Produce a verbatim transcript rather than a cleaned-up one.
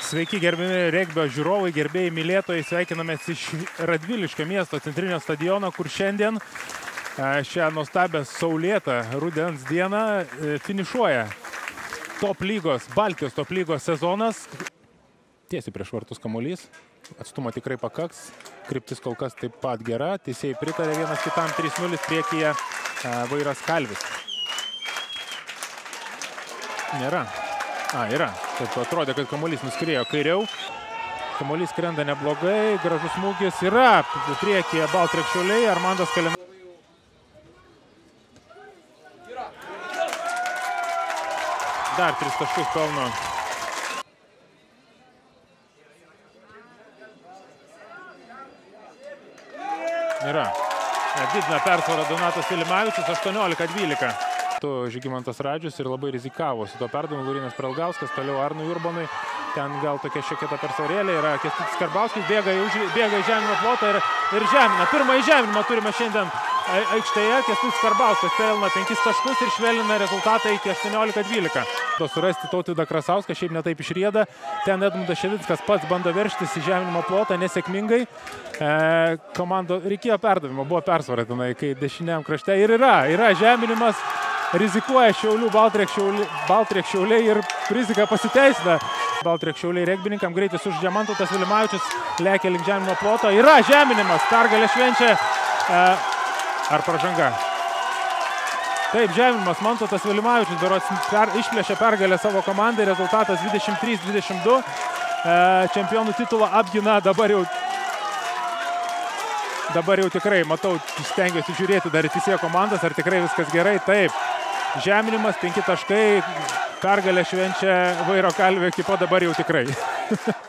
Sveiki gerbimi regbio žiūrovai, gerbėjai, mylėtojai, sveikinamės iš Radviliškio miesto centrinio stadiono, kur šiandien šią nuostabę saulėtą rudens dieną finišuoja top lygos, Baltijos top lygos sezonas. Tiesiai prieš vartus kamuolys, atstumo tikrai pakaks, kryptis kol kas taip pat gera, teisėjai pritarė vienas kitam, trys nulis priekyje Vairas Kalvis. Nėra. A, yra. Taip atrodė, kad kamuolys nuskriejo kairiau. Kamuolys krenda neblogai, gražus smūgis yra. Priekyje Baltrekščių Šiauliai, Armandas Kalinauskas. Dar tris taškus pelno. Yra. Didina persvarą Donatas Filimavičius, aštuoniolika dvylika. Žygimantas Radžius ir labai rizikavo su to perdavimu. Laurynas Prelgauskas, toliau Arnui Urbonui. Ten gal tokia šiek tiek persvarėlė yra. Kęstutis Karbauskis bėga į, bėga į žemino plotą ir, ir žemina. Pirmąjį žeminimą turime šiandien aikštėje. Kęstutis Karbauskis pelna penkis taškus ir švelnina rezultatą iki aštuoniolika dvylika. Surasti Tautvydą Krasauską, šiaip netaip išrieda. Ten Edmundas Ševinskas pats bando verštis į žeminimo plotą nesėkmingai. E, komando reikėjo perdavimo, buvo persvara tenai, kai dešiniam krašte. Ir yra, yra žeminimas. Rizikuoja Šiaulių Baltrekščių Šiauliai ir rizika pasiteisina. Baltrekščių Šiauliai regbininkam greitis už Mantautas Vilimavičius lekia link žeminimo ploto. Yra žeminimas, pergalę švenčia. E, ar pražanga? Taip, žeminimas, Mantautas Vilimavičius berods per, išplėšė pergalę savo komandai. Rezultatas dvidešimt trys dvidešimt du. E, čempionų titulą apgina dabar jau. Dabar jau tikrai, matau, stengiuosi žiūrėti dar į teisėjo komandas, ar tikrai viskas gerai. Taip, žeminimas, penki taškai, pergalę švenčia Vairo Kalvio ekipa dabar jau tikrai.